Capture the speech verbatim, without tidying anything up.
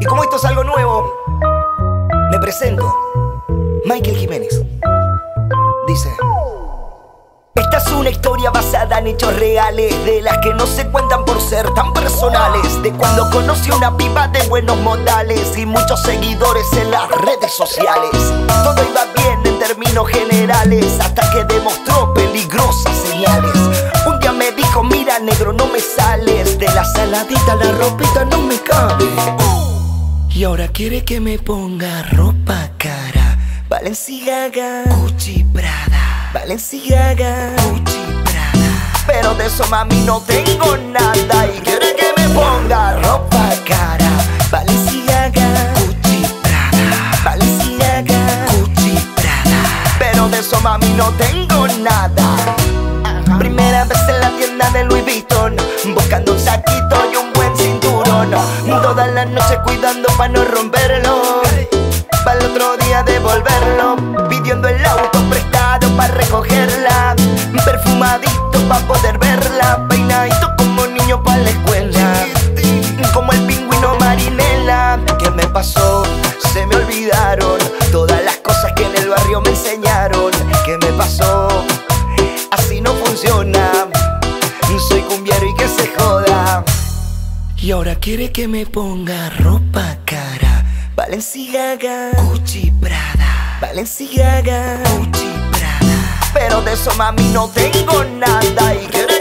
Y como esto es algo nuevo, me presento, Michael Jiménez. Dice: esta es una historia basada en hechos reales, de las que no se cuentan por ser tan personales. De cuando conocí una piba de buenos modales y muchos seguidores en las redes sociales. Todo iba bien en términos generales, hasta que demostró peligrosas señales. Un día me dijo: mira negro, no me sales, de la saladita la ropita no me cabe. Y ahora quiere que me ponga ropa cara, Balenciaga, Gucci, Prada, Balenciaga, Gucci, Prada. Pero de eso mami no tengo nada. Y quiere que me ponga ropa cara, Balenciaga, Gucci, Prada, Balenciaga, Gucci, Prada. Pero de eso mami no tengo nada. Primera vez en la tienda de Louis Vuitton, buscando un saquito y un buen cinturón. Toda la noche cuidando pa' no romperlo, pa' el otro día devolverlo. Pidiendo el auto prestado pa' recogerla, perfumadito pa' poder verla, peinadito como niño pa' la escuela, como el pingüino Marinela. ¿Qué me pasó? Se me olvidaron todas las cosas que en el barrio me enseñaron. ¿Qué me pasó? Así no funciona, soy cumbiero y que se joda. Y ahora quiere que me ponga ropa cara, Balenciaga, Gucci, Prada, Balenciaga, Gucci, Prada. Pero de eso mami no tengo nada. Y quiere